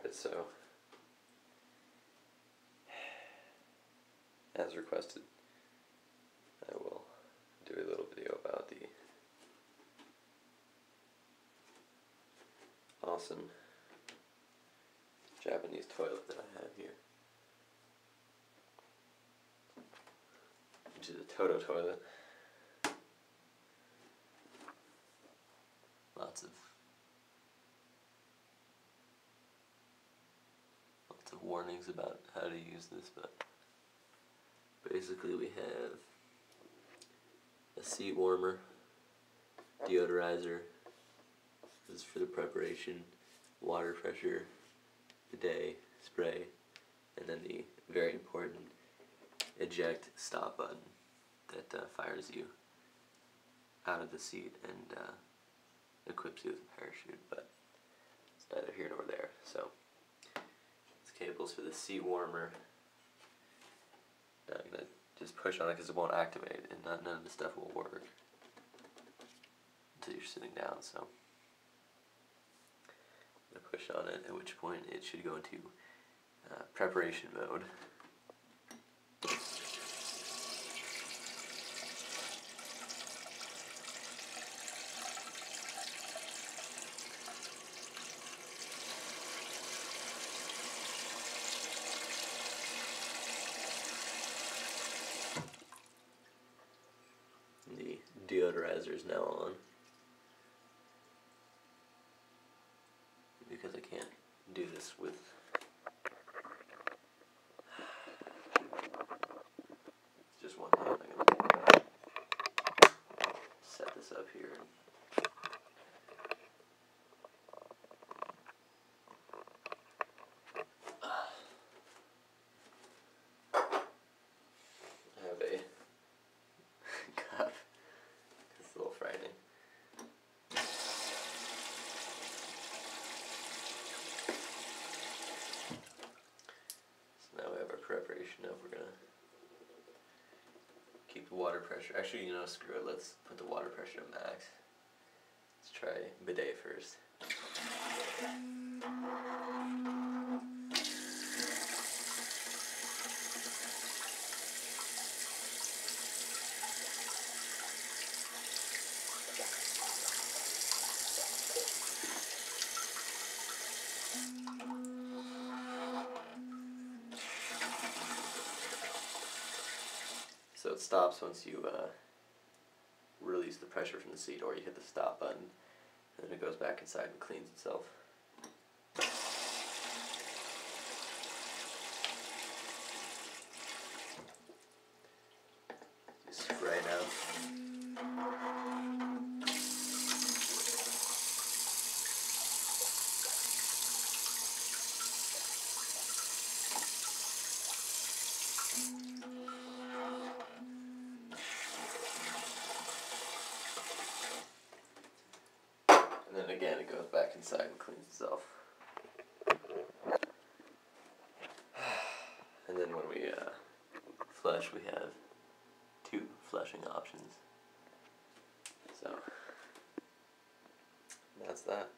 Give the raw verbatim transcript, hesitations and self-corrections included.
it, so as requested, I will do a little video about the awesome Japanese toilet that I have here, which is a Toto toilet. Lots of lots of warnings about how to use this, but basically we have a seat warmer, deodorizer, this is for the preparation, water pressure, bidet, spray, and then the very important eject stop button that uh, fires you out of the seat and uh, equips you with a parachute, but it's neither here nor there. So this cable's for the seat warmer. Now I'm going to just push on it because it won't activate, and not, none of the stuff will work until you're sitting down. So I'm going to push on it, at which point it should go into uh, preparation mode. The deodorizer is now on, because I can't do this with just one hand. I'm going to set this up here. I have a cup. It's a little frightening. So now we have our preparation of, we're gonna keep the water pressure. Actually, you know, screw it, let's put the water pressure to max. Let's try bidet first. So it stops once you uh, release the pressure from the seat, or you hit the stop button, and then it goes back inside and cleans itself. Just spray now. And then again it goes back inside and cleans itself. And then when we uh, flush, we have two flushing options. So that's that.